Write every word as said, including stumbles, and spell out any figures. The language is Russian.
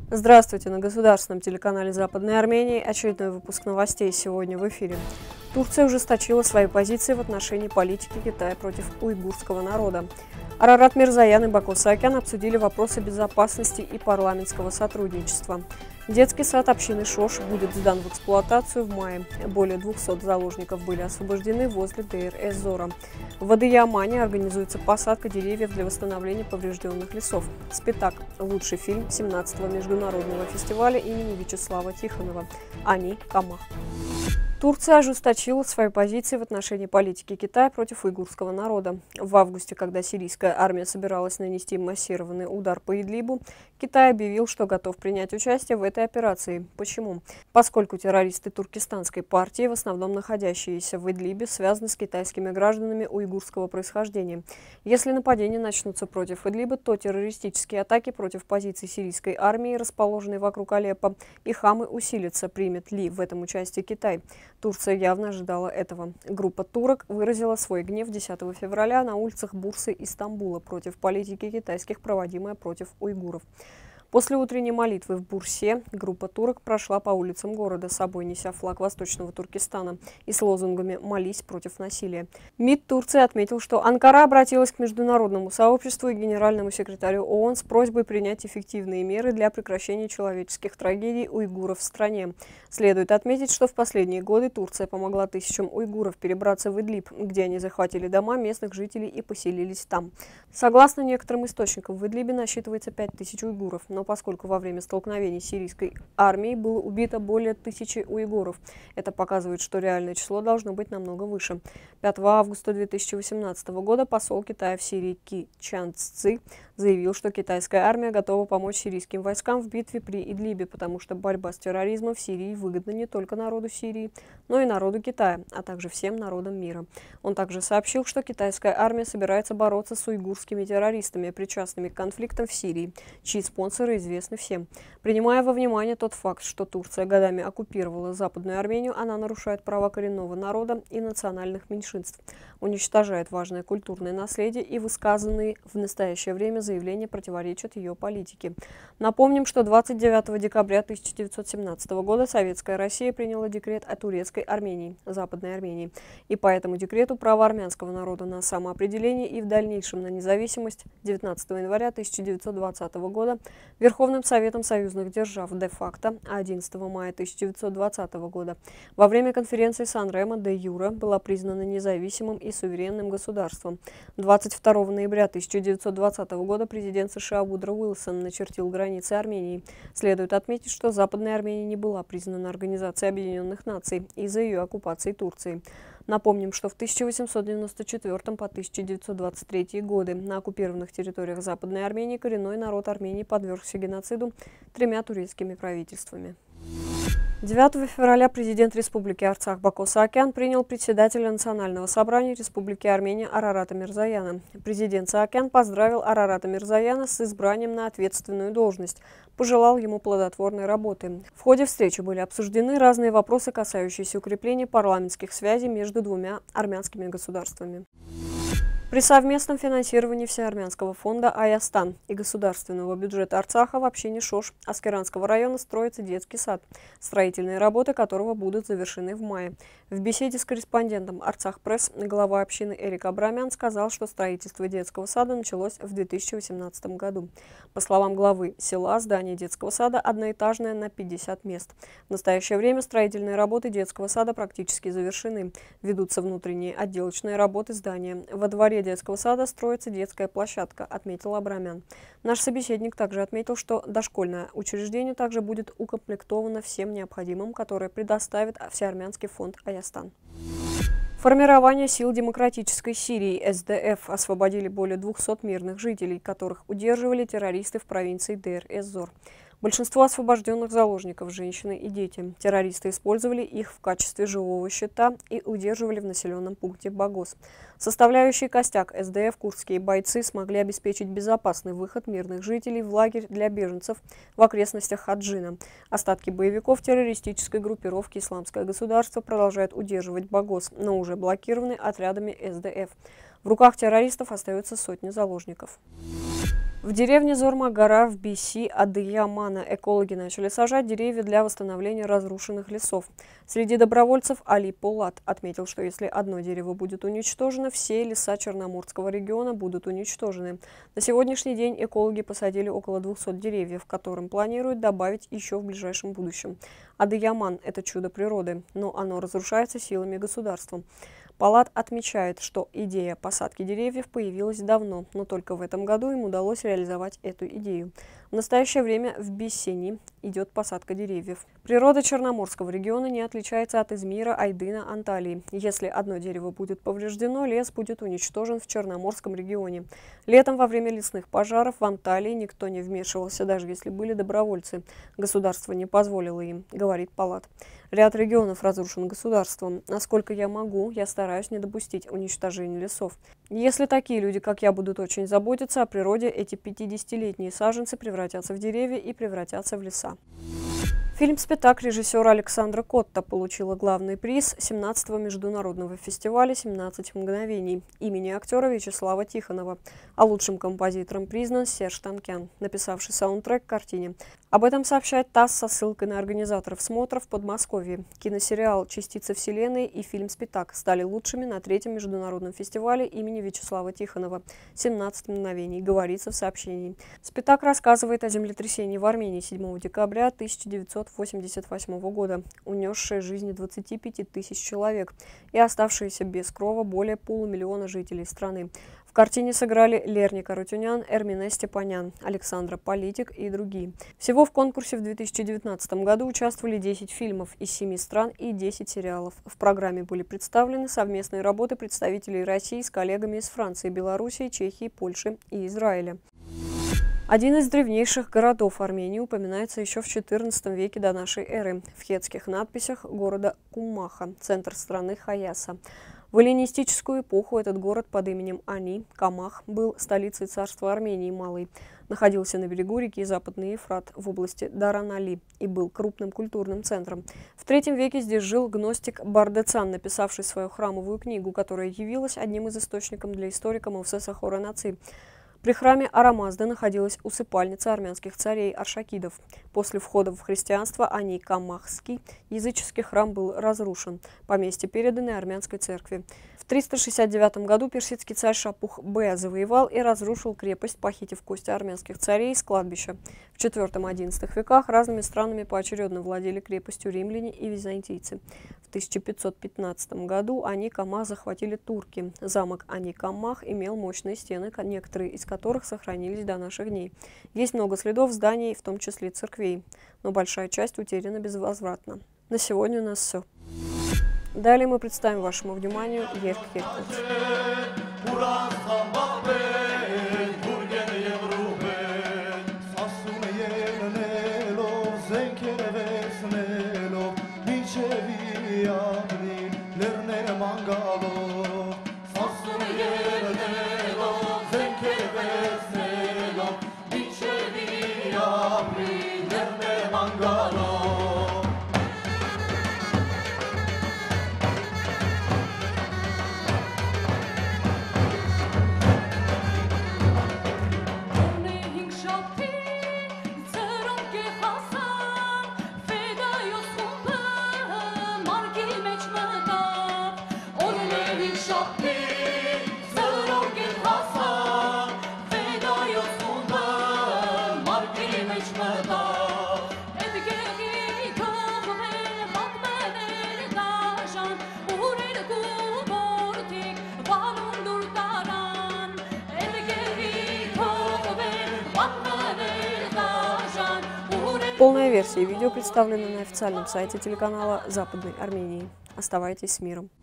Здравствуйте! На государственном телеканале Западной Армении очередной выпуск новостей сегодня в эфире. Турция ужесточила свои позиции в отношении политики Китая против уйгурского народа. Арарат Мирзоян и Баку Саакян обсудили вопросы безопасности и парламентского сотрудничества. Детский сад общины Шош будет сдан в эксплуатацию в мае. Более двухсот заложников были освобождены возле Дейр-эз-Зора. В Адыямане организуется посадка деревьев для восстановления поврежденных лесов. «Спитак» – лучший фильм семнадцатого международного фестиваля имени Вячеслава Тихонова. Они – Камах. Турция ожесточила свои позиции в отношении политики Китая против уйгурского народа. В августе, когда сирийская армия собиралась нанести массированный удар по Идлибу, Китай объявил, что готов принять участие в этой операции. Почему? Поскольку террористы туркестанской партии, в основном находящиеся в Идлибе, связаны с китайскими гражданами уйгурского происхождения. Если нападения начнутся против Идлиба, то террористические атаки против позиций сирийской армии, расположенной вокруг Алеппо, и Хамы усилятся. Примет ли в этом участие Китай? Турция явно ожидала этого. Группа турок выразила свой гнев десятого февраля на улицах Бурсы и Стамбула против политики китайских, проводимой против уйгуров. После утренней молитвы в Бурсе группа турок прошла по улицам города, с собой неся флаг Восточного Туркестана и с лозунгами «Молись против насилия». МИД Турции отметил, что Анкара обратилась к международному сообществу и генеральному секретарю ООН с просьбой принять эффективные меры для прекращения человеческих трагедий уйгуров в стране. Следует отметить, что в последние годы Турция помогла тысячам уйгуров перебраться в Идлиб, где они захватили дома местных жителей и поселились там. Согласно некоторым источникам, в Идлибе насчитывается пять тысяч уйгуров. Но поскольку во время столкновений с сирийской армией было убито более тысячи уйгуров, это показывает, что реальное число должно быть намного выше. пятого августа две тысячи восемнадцатого года посол Китая в Сирии Ки Чан Цзи заявил, что китайская армия готова помочь сирийским войскам в битве при Идлибе, потому что борьба с терроризмом в Сирии выгодна не только народу Сирии, но и народу Китая, а также всем народам мира. Он также сообщил, что китайская армия собирается бороться с уйгурскими террористами, причастными к конфликтам в Сирии, чьи спонсоры известны всем. Принимая во внимание тот факт, что Турция годами оккупировала Западную Армению, она нарушает права коренного народа и национальных меньшинств, уничтожает важное культурное наследие, и высказанные в настоящее время заявления противоречат ее политике. Напомним, что двадцать девятого декабря тысяча девятьсот семнадцатого года Советская Россия приняла декрет о турецкой Армении, Западной Армении, и по этому декрету право армянского народа на самоопределение и в дальнейшем на независимость девятнадцатого января тысяча девятьсот двадцатого года Верховным Советом союзных держав де-факто, а одиннадцатого мая тысяча девятьсот двадцатого года во время конференции Сан-Ремо де-юре была признана независимым и суверенным государством. двадцать второго ноября тысяча девятьсот двадцатого года президент США Вудро Уилсон начертил границы Армении. Следует отметить, что Западная Армения не была признана Организацией Объединенных Наций из-за ее оккупации Турцией. Напомним, что в тысяча восемьсот девяносто четвёртом по тысяча девятьсот двадцать третий годы на оккупированных территориях Западной Армении коренной народ Армении подвергся геноциду тремя турецкими правительствами. девятого февраля президент Республики Арцах Баку Саакян принял председателя Национального собрания Республики Армения Арарата Мирзояна. Президент Саакян поздравил Арарата Мирзояна с избранием на ответственную должность, пожелал ему плодотворной работы. В ходе встречи были обсуждены разные вопросы, касающиеся укрепления парламентских связей между двумя армянскими государствами. При совместном финансировании Всеармянского фонда «Аястан» и государственного бюджета Арцаха в общине Шош Аскеранского района строится детский сад, строительные работы которого будут завершены в мае. В беседе с корреспондентом Арцах-пресс глава общины Эрик Абрамян сказал, что строительство детского сада началось в две тысячи восемнадцатом году. По словам главы села, здание детского сада одноэтажное на пятьдесят мест. В настоящее время строительные работы детского сада практически завершены. Ведутся внутренние отделочные работы здания. Во дворе детского сада строится детская площадка, отметил Абрамян. Наш собеседник также отметил, что дошкольное учреждение также будет укомплектовано всем необходимым, которое предоставит Всеармянский фонд «Аястан». Формирование сил демократической Сирии эс дэ эф освободили более двухсот мирных жителей, которых удерживали террористы в провинции Дейр-эз-Зор. Большинство освобожденных заложников – женщины и дети. Террористы использовали их в качестве живого щита и удерживали в населенном пункте Багос. Составляющий костяк эс дэ эф курдские бойцы смогли обеспечить безопасный выход мирных жителей в лагерь для беженцев в окрестностях Хаджина. Остатки боевиков террористической группировки «Исламское государство» продолжают удерживать Багос, но уже блокированы отрядами эс дэ эф. В руках террористов остаются сотни заложников. В деревне Зор-Магара в Би Си Адыямана экологи начали сажать деревья для восстановления разрушенных лесов. Среди добровольцев Али Полат отметил, что если одно дерево будет уничтожено, все леса Черноморского региона будут уничтожены. На сегодняшний день экологи посадили около двухсот деревьев, которым планируют добавить еще в ближайшем будущем. Адыяман – это чудо природы, но оно разрушается силами государства. Полат отмечает, что идея посадки деревьев появилась давно, но только в этом году им удалось реализовать эту идею. В настоящее время в Бессени идет посадка деревьев. Природа Черноморского региона не отличается от Измира, Айдына, Анталии. Если одно дерево будет повреждено, лес будет уничтожен в Черноморском регионе. Летом во время лесных пожаров в Анталии никто не вмешивался, даже если были добровольцы. Государство не позволило им, говорит Полат. Ряд регионов разрушен государством. Насколько я могу, я стараюсь не допустить уничтожения лесов. Если такие люди, как я, будут очень заботиться о природе, эти пятидесятилетние саженцы превратятся в деревья и превратятся в леса. Фильм-спектакль режиссера Александра Котта получила главный приз семнадцатого международного фестиваля «семнадцать мгновений» имени актера Вячеслава Тихонова, а лучшим композитором признан Серж Танкян, написавший саундтрек к картине. Об этом сообщает ТАСС со ссылкой на организаторов смотра в Подмосковье. Киносериал «Частица вселенной» и фильм-спектакль стали лучшими на третьем международном фестивале имени Вячеслава Тихонова «семнадцать мгновений», говорится в сообщении. Спектакль рассказывает о землетрясении в Армении седьмого декабря тысяча девятьсот восемьдесят восьмого года, унесшее жизни двадцати пяти тысяч человек и оставшиеся без крова более полумиллиона жителей страны. В картине сыграли Лерник Арутюнян, Эрмине Степанян, Александра Политик и другие. Всего в конкурсе в две тысячи девятнадцатом году участвовали десять фильмов из семи стран и десять сериалов. В программе были представлены совместные работы представителей России с коллегами из Франции, Белоруссии, Чехии, Польши и Израиля. Один из древнейших городов Армении упоминается еще в четырнадцатом веке до нашей эры в хеттских надписях города Куммаха, центр страны Хаяса. В эллинистическую эпоху этот город под именем Ани, Камах, был столицей царства Армении Малой, находился на берегу реки Западный Ефрат в области Даран-Али и был крупным культурным центром. В третьем веке здесь жил гностик Бардецан, написавший свою храмовую книгу, которая явилась одним из источников для историка Мовсеса Хоранаци. При храме Арамазды находилась усыпальница армянских царей Аршакидов. После входа в христианство Ани Камахский языческий храм был разрушен, поместье переданы армянской церкви. В триста шестьдесят девятом году персидский царь Шапух-Б завоевал и разрушил крепость, похитив кости армянских царей из кладбища. В четвёртом-одиннадцатом веках разными странами поочередно владели крепостью римляне и византийцы. В тысяча пятьсот пятнадцатом году Ани-Камах захватили турки. Замок Ани-Камах имел мощные стены, некоторые из которых сохранились до наших дней. Есть много следов зданий, в том числе церквей, но большая часть утеряна безвозвратно. На сегодня у нас все. Далее мы представим вашему вниманию Ерк Еркут. Полная версия видео представлена на официальном сайте телеканала Западной Армении. Оставайтесь с миром.